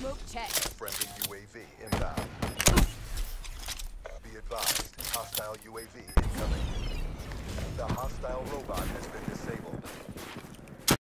Smoke check. Friendly UAV inbound. Be advised, hostile UAV incoming. The hostile robot